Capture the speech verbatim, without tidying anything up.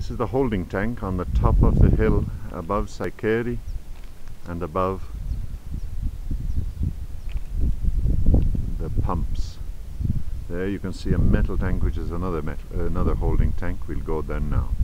This is the holding tank on the top of the hill above Saikeri and above the pumps. There you can see a metal tank, which is another metal, another holding tank. We'll go there now.